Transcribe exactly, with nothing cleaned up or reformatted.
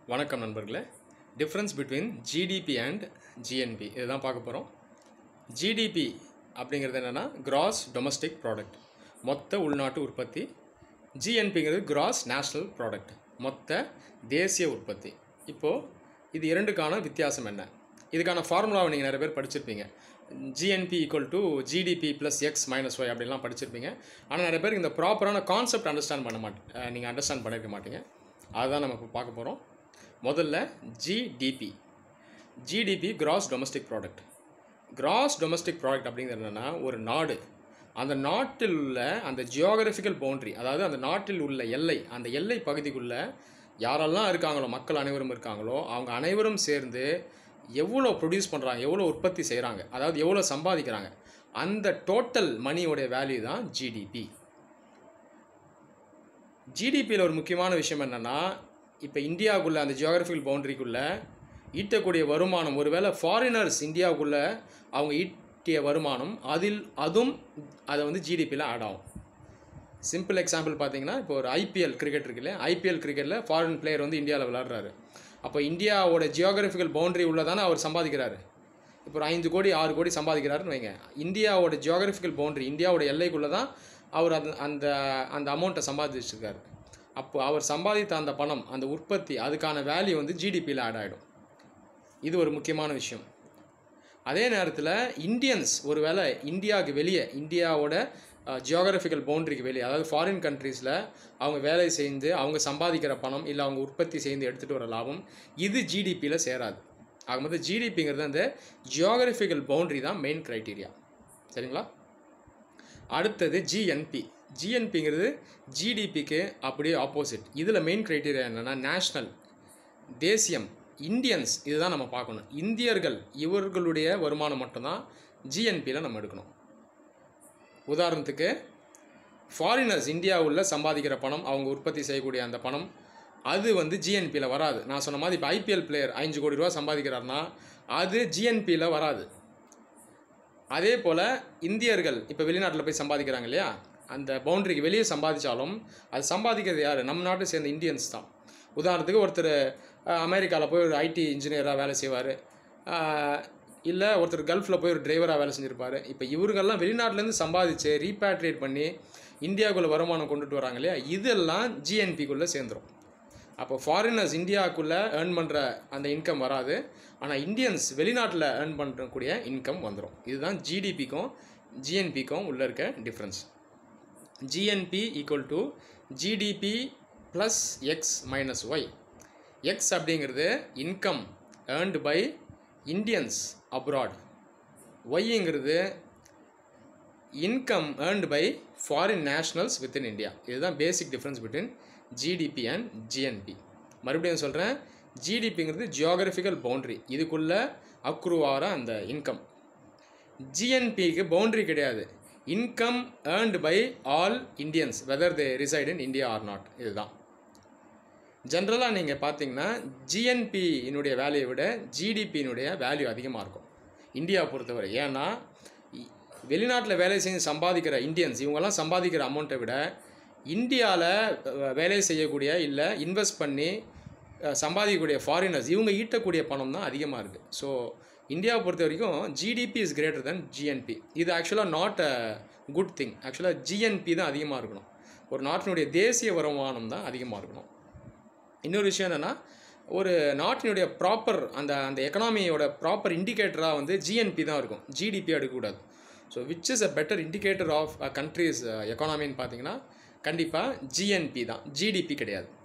வணக்கம் நண்பர்களே. Difference between GDP and GNP இதுதான் பார்க்க போகிறோம். ஜிடிபி அப்படிங்கிறது என்னென்னா கிராஸ் டொமஸ்டிக் ப்ராடக்ட், மொத்த உள்நாட்டு உற்பத்தி. ஜிஎன்பிங்கிறது கிராஸ் நேஷ்னல் ப்ராடக்ட், மொத்த தேசிய உற்பத்தி. இப்போது இது இரண்டுக்கான வித்தியாசம் என்ன? இதுக்கான ஃபார்முலாவை நீங்கள் நிறைய பேர் படிச்சிருப்பீங்க. GNP equal to GDP plus X minus Y அப்படின்லாம் படிச்சிருப்பீங்க. ஆனால் நிறைய பேருக்கு இந்த ப்ராப்பரான கான்செப்ட் அண்டர்ஸ்டாண்ட் பண்ண மாட்டேன் நீங்கள் அண்டர்ஸ்டாண்ட் பண்ணியிருக்க மாட்டீங்க. அதுதான் நம்ம இப்போ பார்க்க போகிறோம். முதல்ல GDP. GDP gross domestic product. Gross domestic product அப்படிங்கிறது என்னென்னா, ஒரு நாடு அந்த நாட்டில் உள்ள அந்த ஜியோகிராஃபிக்கல் பவுண்ட்ரி, அதாவது அந்த நாட்டில் உள்ள எல்லை, அந்த எல்லை பகுதிக்குள்ளே யாரெல்லாம் இருக்காங்களோ, மக்கள் அனைவரும் இருக்காங்களோ, அவங்க அனைவரும் சேர்ந்து எவ்வளோ ப்ரொடியூஸ் பண்ணுறாங்க, எவ்வளோ உற்பத்தி செய்கிறாங்க, அதாவது எவ்வளோ சம்பாதிக்கிறாங்க, அந்த டோட்டல் மணியோடைய வேல்யூ தான் ஜிடிபி. ஜிடிபியில் ஒரு முக்கியமான விஷயம் என்னென்னா, இப்போ இந்தியாவுக்குள்ளே அந்த ஜியோகிராஃபிக்கல் பவுண்ட்ரிக்குள்ளே ஈட்டக்கூடிய வருமானம், ஒருவேளை ஃபாரினர்ஸ் இந்தியாவுக்குள்ளே அவங்க ஈட்டிய வருமானம் அதில் அதுவும் அதை வந்து ஜிடிபியில் ஆட் ஆகும். சிம்பிள் எக்ஸாம்பிள் பார்த்தீங்கன்னா, இப்போ ஒரு ஐபிஎல் கிரிக்கெட் இருக்குல்ல, ஐபிஎல் கிரிக்கெட்டில் ஃபாரின் பிளேயர் வந்து இந்தியாவில் விளையாடுறாரு. அப்போ இந்தியாவோட ஜியோகிராஃபிக்கல் பவுண்ட்ரி உள்ள தானே அவர் சம்பாதிக்கிறாரு. இப்போ ஒரு ஐந்து கோடி ஆறு கோடி சம்பாதிக்கிறாருன்னு வைங்க. இந்தியாவோட ஜியோகிராஃபிக்கல் பவுண்ட்ரி, இந்தியாவோட எல்லைக்குள்ளே தான் அவர் அந்த அந்த அந்த அமௌண்ட்டை சம்பாதிச்சிருக்காரு. அப்போ அவர் சம்பாதித்த அந்த பணம், அந்த உற்பத்தி, அதுக்கான வேல்யூ வந்து ஜிடிபியில் ஆட் ஆகிடும். இது ஒரு முக்கியமான விஷயம். அதே நேரத்தில் இந்தியன்ஸ் ஒரு வேளை இந்தியாவுக்கு வெளியே, இந்தியாவோட ஜியோகிராஃபிக்கல் பவுண்ட்ரிக்கு வெளியே, அதாவது ஃபாரின் கண்ட்ரீஸில் அவங்க வேலை செய்து அவங்க சம்பாதிக்கிற பணம் இல்லை அவங்க உற்பத்தி செய்து எடுத்துகிட்டு வர லாபம், இது ஜிடிபியில் சேராது. ஆகும்போது ஜிடிபிங்கிறது அந்த ஜியோகிராஃபிக்கல் பவுண்ட்ரி தான் மெயின் க்ரைட்டீரியா. சரிங்களா? அடுத்தது ஜிஎன்பி. ஜிஎன்பிங்கிறது ஜிடிபிக்கு அப்படியே ஆப்போசிட். இதில் மெயின் க்ரைட்டீரியா என்னென்னா, நேஷ்னல், தேசியம், இந்தியன்ஸ், இதுதான் நம்ம பார்க்கணும். இந்தியர்கள் இவர்களுடைய வருமானம் மட்டும்தான் ஜிஎன்பியில் நம்ம எடுக்கணும். உதாரணத்துக்கு ஃபாரினர்ஸ் இந்தியாவுள்ள சம்பாதிக்கிற பணம், அவங்க உற்பத்தி செய்யக்கூடிய அந்த பணம், அது வந்து ஜிஎன்பியில் வராது. நான் சொன்ன மாதிரி இப்போ ஐபிஎல் பிளேயர் ஐந்து கோடி ரூபா சம்பாதிக்கிறாருன்னா அது ஜிஎன்பியில் வராது. அதே போல் இந்தியர்கள் இப்போ வெளிநாட்டில் போய் சம்பாதிக்கிறாங்க இல்லையா, அந்த பவுண்ட்ரிக்கு வெளியே சம்பாதிச்சாலும் அது சம்பாதிக்கிறது யார்? நம்ம நாட்டை சேர்ந்த இந்தியன்ஸ் தான். உதாரணத்துக்கு ஒருத்தர் அமெரிக்காவில் போய் ஒரு ஐடி இன்ஜினியராக வேலை செய்வார், இல்லை ஒருத்தர் கல்ஃபில் போய் ஒரு டிரைவராக வேலை செஞ்சுருப்பார். இப்போ இவர்கள்லாம் வெளிநாட்டிலேருந்து சம்பாதிச்சு ரீபேட்ரியேட் பண்ணி இந்தியாவுக்குள்ளே வருமானம் கொண்டுட்டு வராங்க இல்லையா, இதெல்லாம் ஜிஎன்பிக்குள்ளே சேர்ந்துடும். அப்போ ஃபாரினர்ஸ் இந்தியாவுக்குள்ளே ஏர்ன் பண்ணுற அந்த இன்கம் வராது, ஆனால் இந்தியன்ஸ் வெளிநாட்டில் ஏர்ன் பண்ணக்கூடிய இன்கம் வந்துடும். இதுதான் ஜிடிபிக்கும் ஜிஎன்பிக்கும் உள்ளே இருக்க difference. GNP equal to GDP plus X minus Y. X அப்படிங்கிறது income earned by Indians abroad. ஒய்ங்கிறது income earned by foreign nationals within India. இதுதான் basic difference between GDP and GNP. மறுபடியும் சொல்கிறேன், ஜிடிபிங்கிறது ஜியோகிராஃபிக்கல் பவுண்ட்ரி, இதுக்குள்ளே அக்ரூ ஆகிற அந்த income. ஜிஎன்பிக்கு பவுண்ட்ரி கிடையாது, income earned by all Indians whether they reside in India or not. இதுதான் ஜென்ரலாக நீங்கள் பார்த்தீங்கன்னா ஜிஎன்பியினுடைய வேல்யூவை விட ஜிடிபியினுடைய வேல்யூ அதிகமாக இருக்கும் இந்தியாவை பொறுத்தவரை. ஏன்னா வெளிநாட்டில் வேலை செஞ்சு சம்பாதிக்கிற இந்தியன்ஸ், இவங்கெல்லாம் சம்பாதிக்கிற அமௌண்ட்டை விட இந்தியாவில் வேலை செய்யக்கூடிய இல்லை இன்வெஸ்ட் பண்ணி சம்பாதிக்கக்கூடிய ஃபாரினர்ஸ், இவங்க ஈட்டக்கூடிய பணம் தான் அதிகமாக இருக்குது. ஸோ இந்தியாவை பொறுத்த வரைக்கும் GDP is greater than GNP. இது ஆக்சுவலாக நாட் அ குட் திங். ஆக்சுவலாக ஜிஎன்பி தான் அதிகமாக இருக்கணும். ஒரு நாட்டினுடைய தேசிய வருமானம் தான் அதிகமாக இருக்கணும். இன்னொரு விஷயம் என்னென்னா, ஒரு நாட்டினுடைய ப்ராப்பர் அந்த அந்த எக்கனாமியோட ப்ராப்பர் இண்டிகேட்டராக வந்து ஜிஎன்பி தான் இருக்கும், ஜிடிபி எடுக்கக்கூடாது. So which is a better indicator of a country's எக்கானமின்னு பார்த்தீங்கன்னா கண்டிப்பாக ஜிஎன்பி தான், ஜிடிபி கிடையாது.